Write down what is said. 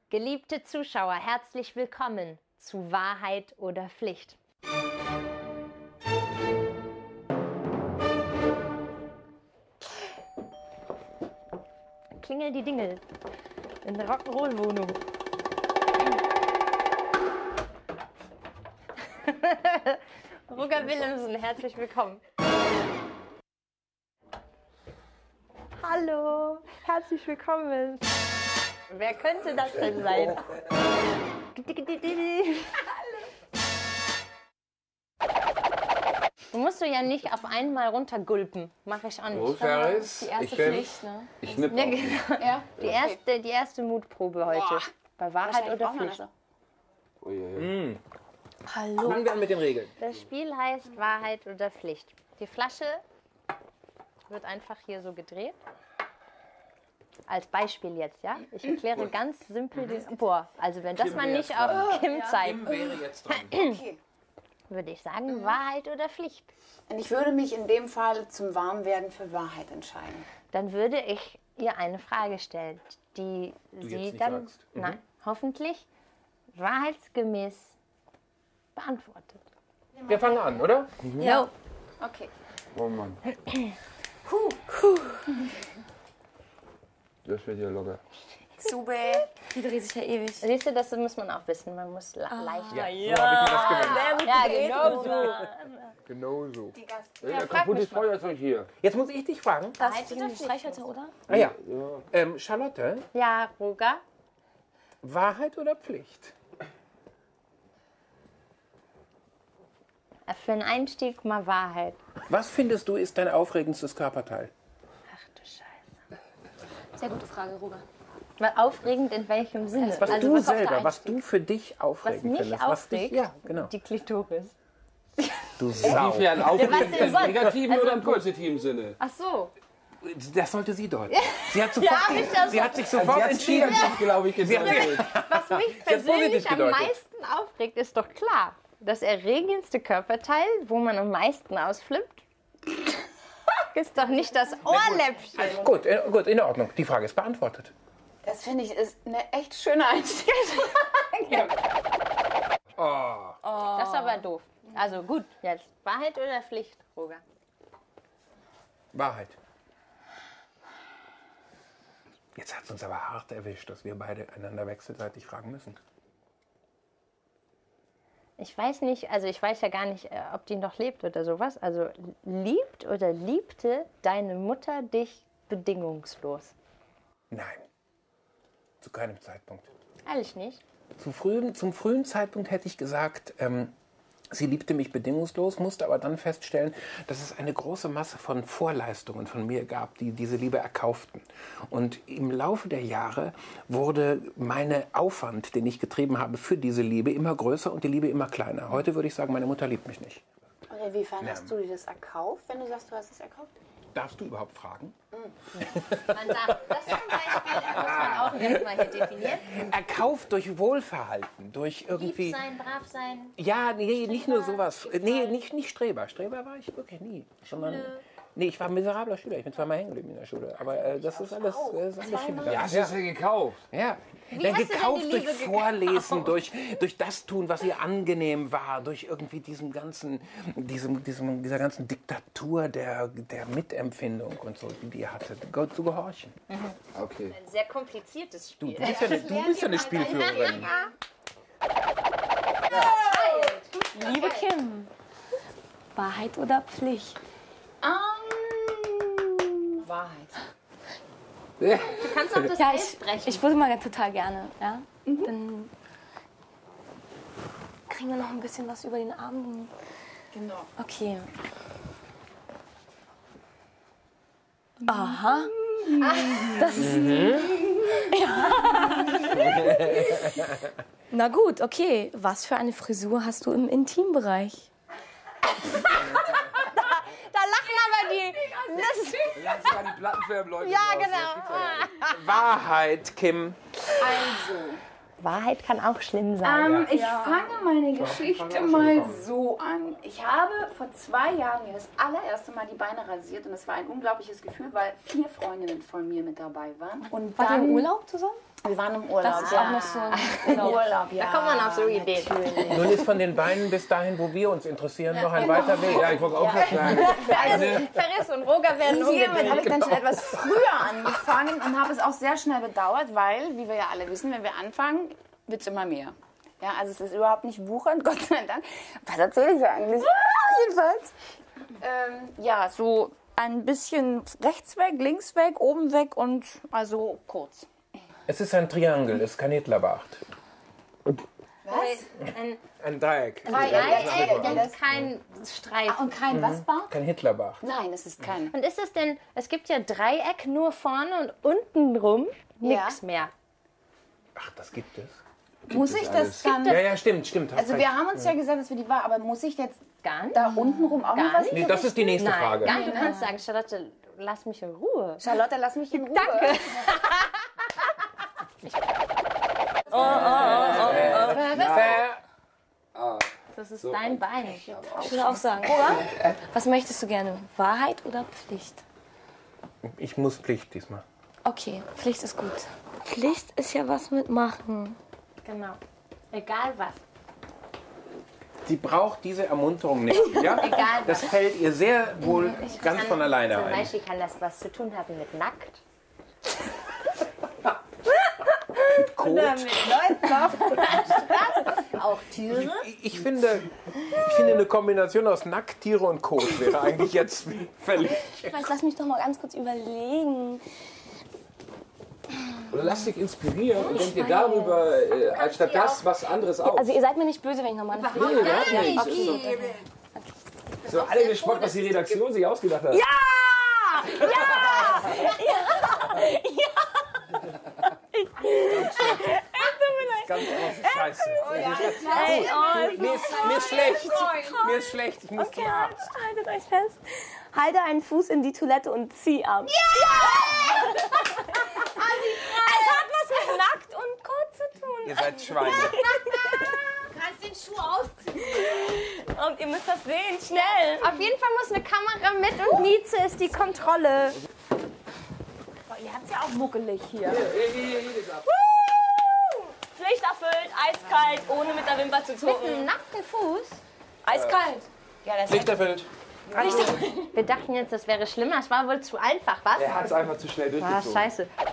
Geliebte Zuschauer, herzlich willkommen zu Wahrheit oder Pflicht. Klingel die Dingel in der Rock'n'Roll-Wohnung. Roger Willemsen, herzlich willkommen. Hallo, herzlich willkommen. Wer könnte das denn sein? Du musst du ja nicht auf einmal runtergulpen. Mache ich auch nicht. Die erste Pflicht, ne? Ich nippe Ja, auch. genau. Ja? Die erste Mutprobe heute. Boah. Bei Wahrheit oder Pflicht. Uiuiui. Hallo. Fangen wir an mit den Regeln. Das Spiel heißt Wahrheit oder Pflicht. Die Flasche wird einfach hier so gedreht. Als Beispiel jetzt, ja? Ich erkläre ganz simpel den... Boah, also wenn das Kim mal wäre nicht jetzt auf dran. Kim zeigt, Kim wäre jetzt dran. Okay. würde ich sagen, Wahrheit oder Pflicht. Und ich würde mich in dem Fall zum Warmwerden für Wahrheit entscheiden. Dann würde ich ihr eine Frage stellen, die jetzt sie nicht dann, sagst. nein, hoffentlich wahrheitsgemäß beantwortet. Wir fangen an, oder? Ja. Okay. Oh Mann. Das wird ja locker. Super. Die dreht sich ja ewig. Siehst du, das muss man auch wissen. Man muss leicht. So habe ich mir das gewünscht. Ja, genau so. Genau so. Die Gast. Ja, kaputtes Feuerzeug hier. Jetzt muss ich dich fragen. Das ist die Streichhölzer, oder? Ah ja. Charlotte, Ja, Roger. Wahrheit oder Pflicht? Für einen Einstieg mal Wahrheit. Was findest du ist dein aufregendstes Körperteil? Ach du Scheiße. Sehr gute Frage, Roger. Weil aufregend in welchem Sinne? Was Also du was auf der selber, was du für dich Was aufregend mich findest. Was aufregt, dich, ja, genau. die Klitoris. Du Sau. Inwiefern was aufregend denn im sonst? negativen Also oder im positiven Sinne? Ach so. Das sollte sie deuten. Sie hat, sofort, hab ich das sie hat sich sofort entschieden. glaube ich, gesagt. Was mich positiv persönlich am gedeutet. meisten aufregt, ist doch klar. Das erregendste Körperteil, wo man am meisten ausflippt, ist doch nicht das Ohrläppchen. Gut, in Ordnung. Die Frage ist beantwortet. Das finde ich ist eine echt schöne Einstiegsfrage. Das ist aber doof. Also gut, jetzt Wahrheit oder Pflicht, Roger? Wahrheit. Jetzt hat es uns aber hart erwischt, dass wir beide einander wechselseitig fragen müssen. Ich weiß nicht, also ich weiß ja gar nicht, ob die noch lebt oder sowas. Also liebt oder liebte deine Mutter dich bedingungslos? Nein. Zu keinem Zeitpunkt. Ehrlich nicht? Zum frühen Zeitpunkt hätte ich gesagt, sie liebte mich bedingungslos, musste aber dann feststellen, dass es eine große Masse von Vorleistungen von mir gab, die diese Liebe erkauften. Und im Laufe der Jahre wurde mein Aufwand, den ich getrieben habe für diese Liebe, immer größer und die Liebe immer kleiner. Heute würde ich sagen, meine Mutter liebt mich nicht. Und inwiefern hast du dir das erkauft, wenn du sagst, du hast es erkauft? Darfst du überhaupt fragen? Man darf das zum Beispiel, muss man auch erstmal hier definieren. Erkauft durch Wohlverhalten, durch irgendwie... Lieb sein, brav sein. Ja, nee, nicht nur sowas. Nee, nicht Streber. Streber war ich wirklich nie. Sondern, nee, ich war ein miserabler Schüler. Ich bin zweimal hängen geblieben in der Schule. Aber das ist alles schief. Ja, hast du es ja gekauft. Ja. hast Dann du denn gekauft die durch Liebe Vorlesen, durch das tun, was ihr angenehm war, durch irgendwie dieser ganzen Diktatur der Mitempfindung und so, die ihr hattet, zu gehorchen. Okay. Ein sehr kompliziertes Spiel. Du bist ja eine Spielführerin. Liebe Kim, Wahrheit oder Pflicht? Wahrheit. Du kannst auch das Ja, Eis brechen. ich würde mal total gerne. Ja? Dann kriegen wir noch ein bisschen was über den Abend. Genau. Okay. Aha. Das ist... Ja. Na gut, okay. Was für eine Frisur hast du im Intimbereich? Da lachen aber die. Lass mal die Plattenfirmen-Leute Ja, raus, genau. Wahrheit, Kim. Also, Wahrheit kann auch schlimm sein. ich fange meine Geschichte mal so an. Ich habe vor 2 Jahren mir das allererste Mal die Beine rasiert und es war ein unglaubliches Gefühl, weil 4 Freundinnen von mir mit dabei waren. Und Wart ihr dann, im Urlaub zusammen? Wir waren im Urlaub. Das ist auch noch so ein Urlaub, ja. Da kommt man auf so Ideen. Nun ist von den Beinen bis dahin, wo wir uns interessieren, noch ein weiter Weg. Ja, ich wollte auch gerade sagen. Ferris und Roger werden Hiermit habe ich dann schon etwas früher angefangen und habe es auch sehr schnell bedauert, weil, wie wir ja alle wissen, wenn wir anfangen, wird es immer mehr. Ja, also es ist überhaupt nicht wuchernd, Gott sei Dank. Was erzähle ich eigentlich? Jedenfalls. Ja, so ein bisschen rechts weg, links weg, oben weg und also kurz. Es ist ein Triangel, es ist kein Hitlerbart. Ein Dreieck. Dreieck und kein Streifen. Und kein was, Bart? Kein Hitlerbart. Nein, es ist kein. Und ist es denn, es gibt ja Dreieck nur vorne und unten rum nichts mehr. Ach, das gibt es. Muss ich das dann... Ja, stimmt. hast Also recht. wir haben uns ja gesagt, dass wir die war, aber muss ich jetzt Gar nicht. da unten rum auch noch was? Nee, das ist die nächste Frage. Gar nicht. Du kannst sagen, Charlotte, lass mich in Ruhe. Charlotte, lass mich in Ruhe. Danke. Das ist dein Bein. Ich würde auch sagen. Oder? Was möchtest du gerne? Wahrheit oder Pflicht? Ich muss Pflicht diesmal. Okay, Pflicht ist gut. Pflicht ist ja was mit machen. Genau. Egal was. Sie braucht diese Ermunterung nicht. Ja? Egal Das was. fällt ihr sehr wohl ganz von alleine Zum ein. Beispiel kann das was zu tun haben mit nackt. Kot. Oder mit Leuten auf der Straße. Auch Tiere. Ich finde, eine Kombination aus Nackt, Tiere und Kot wäre eigentlich jetzt völlig... Lass mich doch mal ganz kurz überlegen. Oder lass dich inspirieren und denk dir darüber, anstatt das, was anderes aus. Also ihr seid mir nicht böse, wenn ich nochmal eine Frage Gar nicht. So alle gespannt, was die Redaktion sich ausgedacht hat. Ganz große Scheiße. Mir ist schlecht. Mir ist schlecht. Ich muss zum Arzt. Haltet euch fest. Halte einen Fuß in die Toilette und zieh ab. Ja! Es hat was mit nackt und Kot zu tun. Ihr seid Schweine. Du kannst den Schuh ausziehen. Und ihr müsst das sehen, schnell. Auf jeden Fall muss eine Kamera mit und Mieze ist die Kontrolle. Ihr habt es ja auch muckelig hier. Pflicht erfüllt, eiskalt, ohne mit der Wimper zu Mit zucken. einem nackten Fuß. Eiskalt. Pflicht erfüllt. Wir dachten jetzt, das wäre schlimmer. Es war wohl zu einfach, was? Er hat es einfach zu schnell Ah, durchgezogen. scheiße.